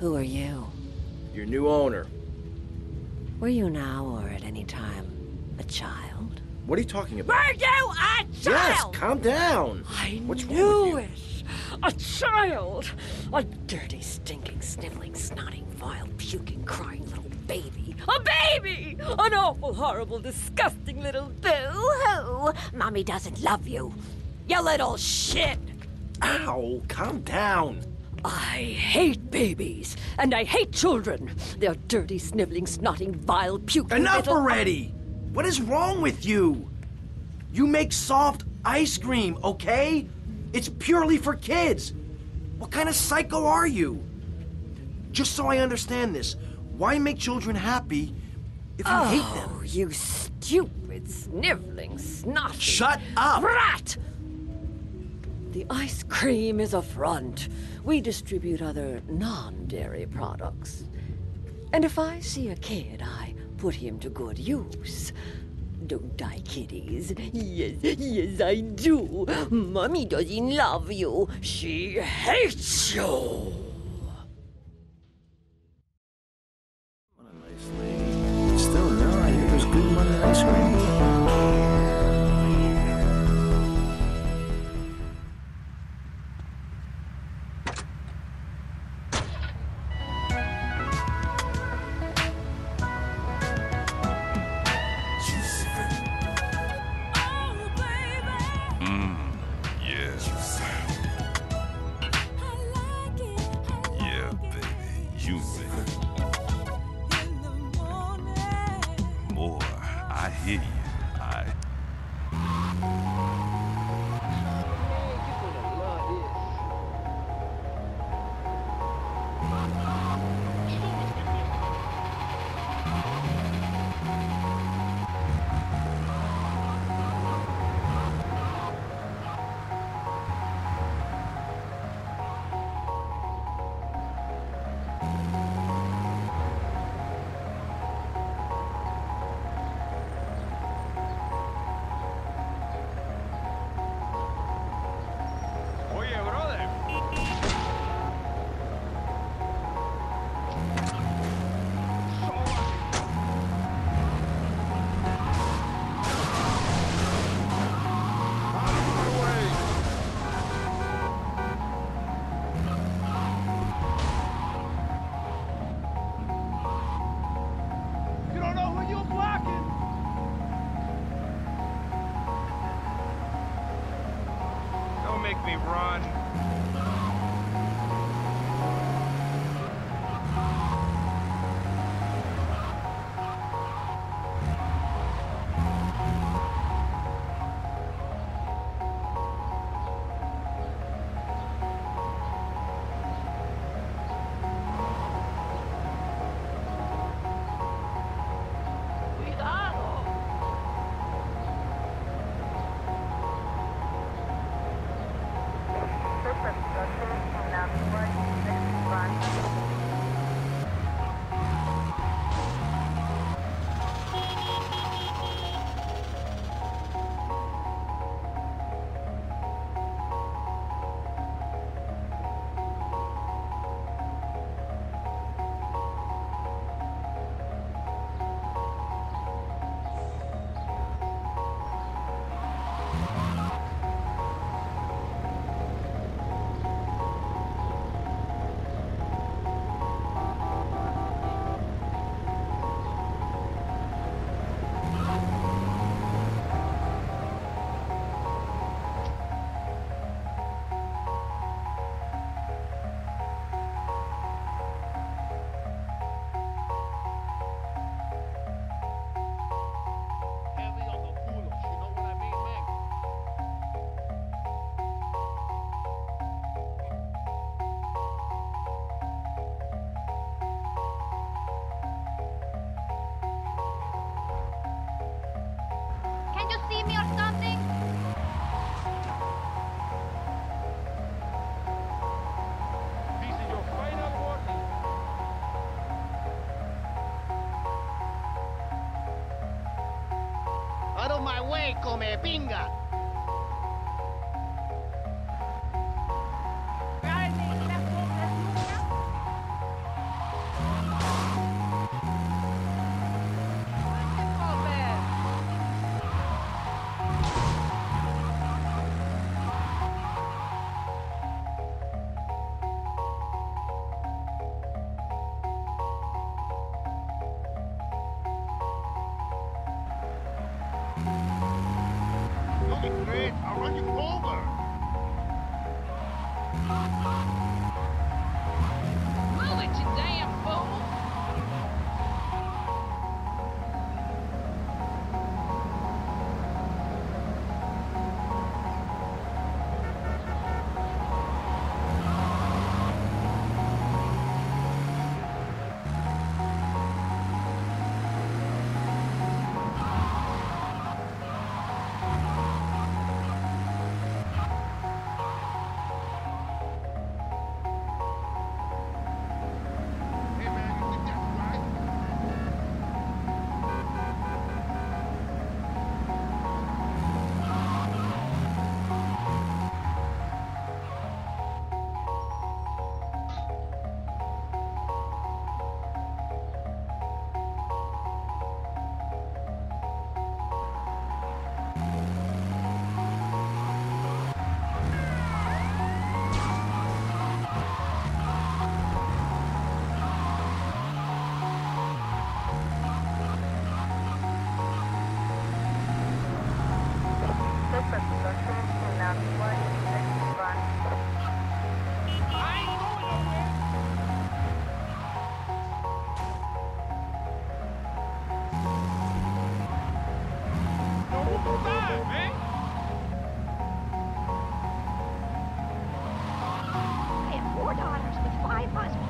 Who are you? Your new owner. Were you now or at any time a child? What are you talking about? Were you a child? Yes, calm down. What's wrong with you? A child! A dirty, stinking, sniveling, snotting, vile, puking, crying little baby. A baby! An awful, horrible, disgusting little boo-hoo! Mommy doesn't love you. You little shit! Ow, calm down. I hate babies, and I hate children. They're dirty, sniveling, snotting, vile, puking Enough little... already! What is wrong with you? You make soft ice cream, okay? It's purely for kids. What kind of psycho are you? Just so I understand this, why make children happy if you hate them? Oh, you stupid, sniveling, snotty... Shut up! Brat! The ice cream is a front. We distribute other non-dairy products. And if I see a kid, I put him to good use. Don't I, kiddies? Yes, I do. Mommy doesn't love you. She hates you. What a nice lady. Still, no, I hear there's good money in ice cream. Make me run. Out of my way, come pinga! Chris, I'll run you over. Move it, you damn fool! Hey man, you think that's right? I ain't going nowhere. Don't move back, man. I have 4 daughters with 5 husbands.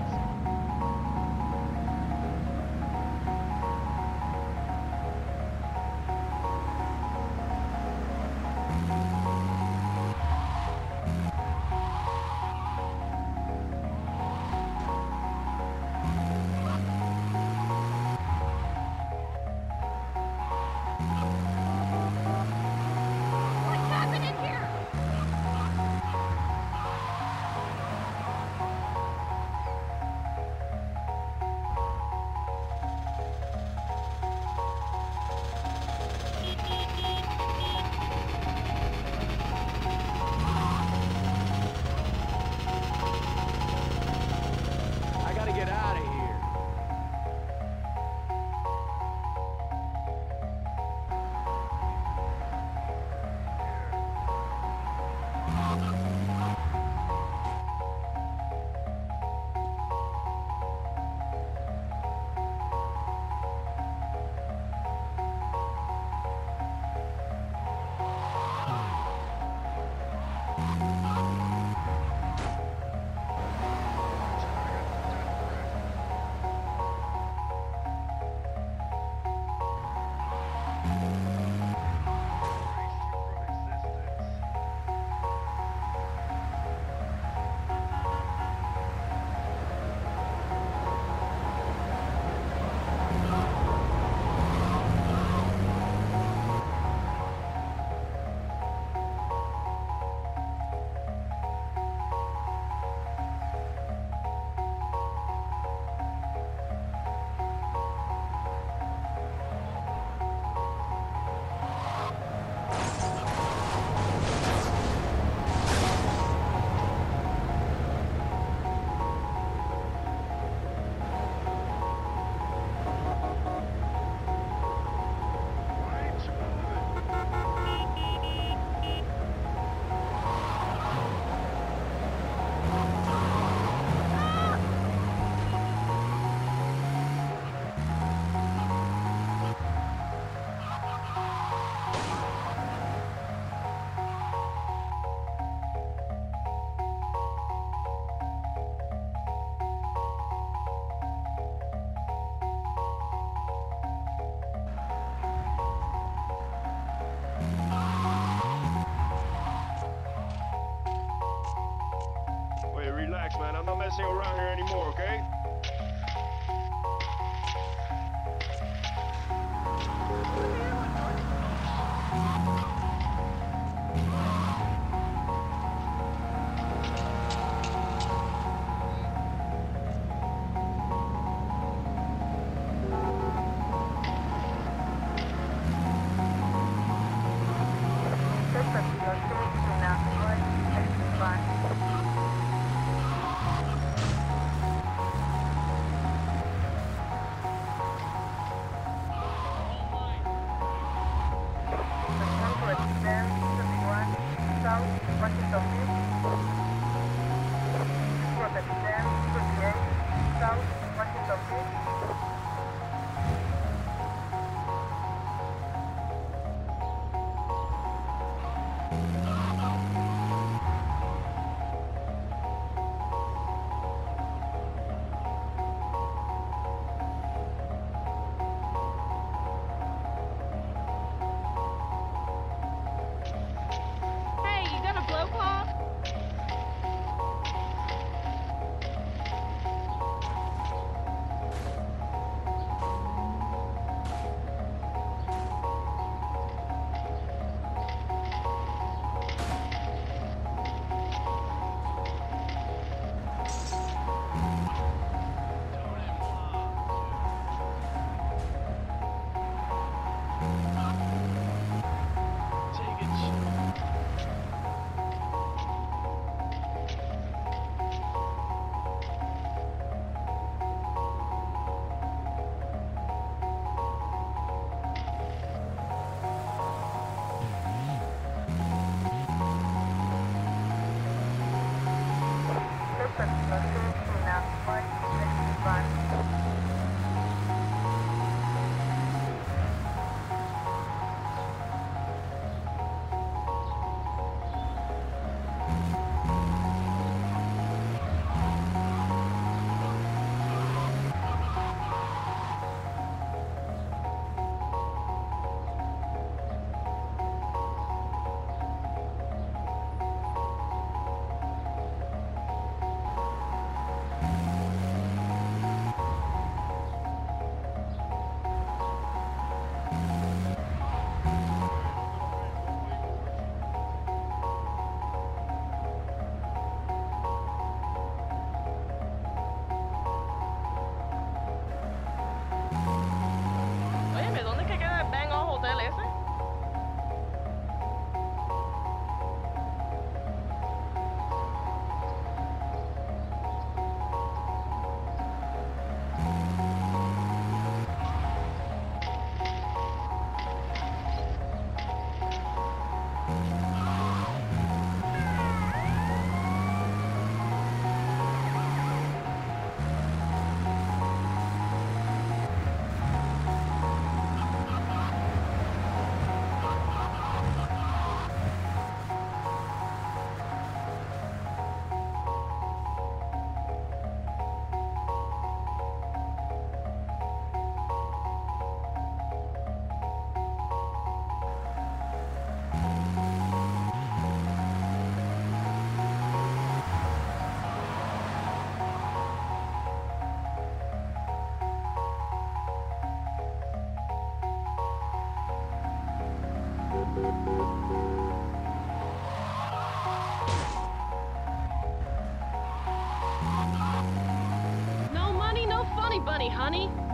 What's happening here? I gotta get out of here. Wait, relax, man. I'm not messing around here anymore, okay? Then Óyeme, ¿dónde es que queda el Bang All Hotel ese? No money, no funny bunny, honey.